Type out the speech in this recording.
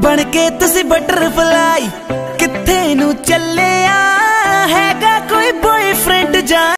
बन के तुसी बटरफ्लाई किथे नू चले हैगा